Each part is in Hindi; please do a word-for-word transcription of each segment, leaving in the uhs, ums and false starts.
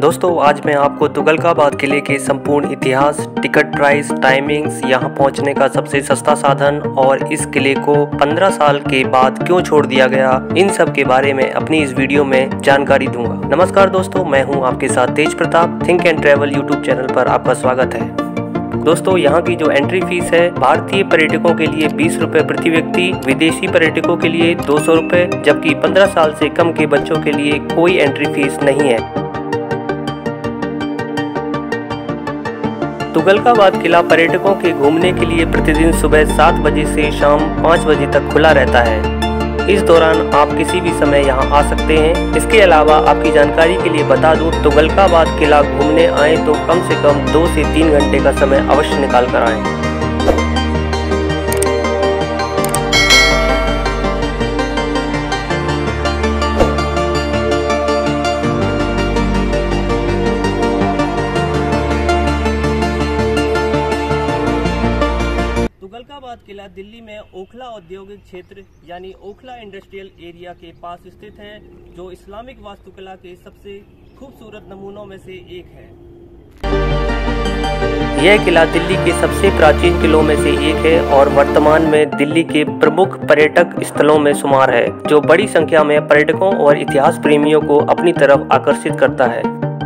दोस्तों आज मैं आपको तुगलकाबाद किले के संपूर्ण इतिहास, टिकट प्राइस, टाइमिंग्स, यहां पहुंचने का सबसे सस्ता साधन और इस किले को पंद्रह साल के बाद क्यों छोड़ दिया गया, इन सब के बारे में अपनी इस वीडियो में जानकारी दूंगा। नमस्कार दोस्तों, मैं हूं आपके साथ Tej Pratap. Think and travel YouTube channel पर आपका स्वागत है। दोस्तों यहाँ की जो एंट्री फीस है भारतीय पर्यटकों के लिए बीस रुपए प्रति व्यक्ति, विदेशी पर्यटकों के लिए दो सौ रुपए, जबकि पंद्रह साल से कम के बच्चों के लिए कोई एंट्री फीस नहीं है। तुगलकाबाद किला पर्यटकों के घूमने के लिए प्रतिदिन सुबह सात बजे से शाम पाँच बजे तक खुला रहता है। इस दौरान आप किसी भी समय यहां आ सकते हैं। इसके अलावा आपकी जानकारी के लिए बता दूं, तुगलकाबाद किला घूमने आए तो कम से कम दो से तीन घंटे का समय अवश्य निकाल कर आएं। तुगलकाबाद किला दिल्ली में ओखला औद्योगिक क्षेत्र यानी ओखला इंडस्ट्रियल एरिया के पास स्थित है, जो इस्लामिक वास्तुकला के सबसे खूबसूरत नमूनों में से एक है। यह किला दिल्ली के सबसे प्राचीन किलों में से एक है और वर्तमान में दिल्ली के प्रमुख पर्यटक स्थलों में शुमार है, जो बड़ी संख्या में पर्यटकों और इतिहास प्रेमियों को अपनी तरफ आकर्षित करता है।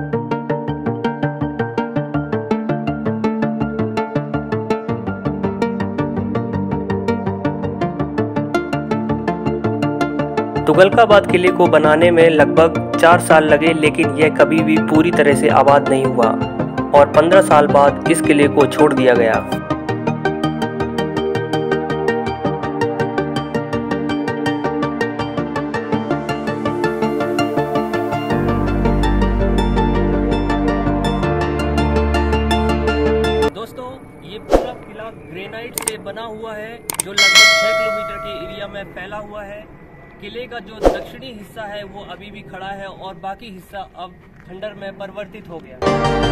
तुगलकाबाद किले को बनाने में लगभग चार साल लगे, लेकिन यह कभी भी पूरी तरह से आबाद नहीं हुआ और पंद्रह साल बाद इस किले को छोड़ दिया गया। दोस्तों ये पूरा किला ग्रेनाइट से बना हुआ है, जो लगभग छह किलोमीटर के एरिया में फैला हुआ है। किले का जो दक्षिणी हिस्सा है वो अभी भी खड़ा है और बाकी हिस्सा अब खंडर में परिवर्तित हो गया।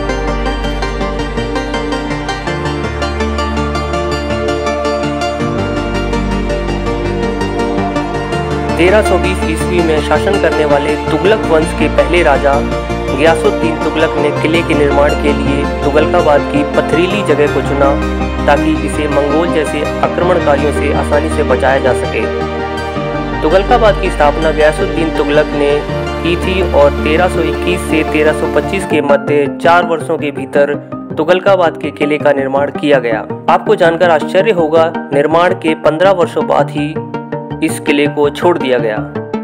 तेरह सौ बीस ईस्वी में शासन करने वाले तुगलक वंश के पहले राजा गियासुद्दीन तुगलक ने किले के निर्माण के लिए तुगलकाबाद की पथरीली जगह को चुना, ताकि इसे मंगोल जैसे आक्रमणकारियों से आसानी से बचाया जा सके। तुगलकाबाद की स्थापना गियासुद्दीन तुगलक ने की थी और तेरह सौ इक्कीस से तेरह सौ पच्चीस के मध्य चार वर्षों के भीतर तुगलकाबाद के किले का निर्माण किया गया। आपको जानकर आश्चर्य होगा, निर्माण के पंद्रह वर्षों बाद ही इस किले को छोड़ दिया गया।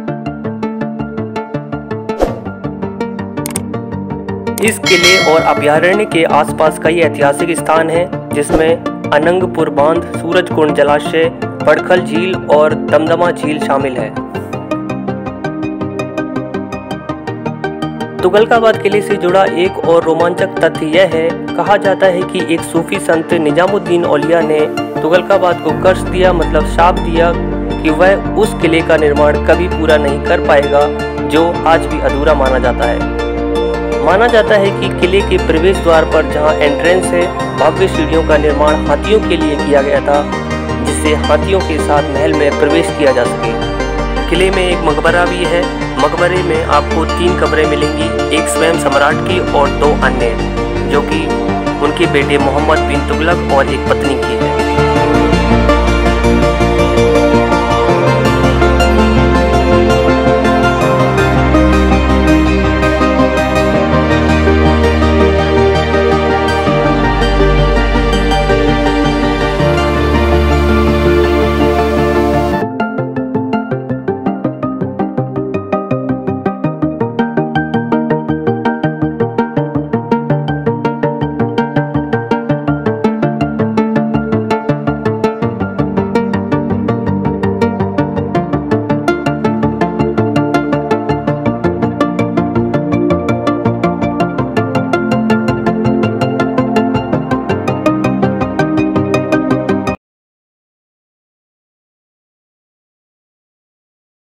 इस किले और अभयारण्य के आसपास कई ऐतिहासिक स्थान हैं, जिसमें अनंगपुर बांध, सूरजकुंड जलाशय, बड़खल झील और दमदमा झील शामिल है। तुगलकाबाद किले से जुड़ा एक और रोमांचक तथ्य यह है, कहा जाता है कि एक सूफी संत निजामुद्दीन औलिया ने तुगलकाबाद को कर्ज दिया, मतलब शाप दिया कि वह उस किले का निर्माण कभी पूरा नहीं कर पाएगा, जो आज भी अधूरा माना जाता है। माना जाता है कि किले के प्रवेश द्वार पर जहां एंट्रेंस है, भव्य सीढ़ियों का निर्माण हाथियों के लिए किया गया था, जिससे हाथियों के साथ महल में प्रवेश किया जा सके। किले में एक मकबरा भी है। मकबरे में आपको तीन कब्रें मिलेंगी, एक स्वयं सम्राट की और दो अन्य, जो कि उनके बेटे मोहम्मद बिन तुगलक और एक पत्नी की है।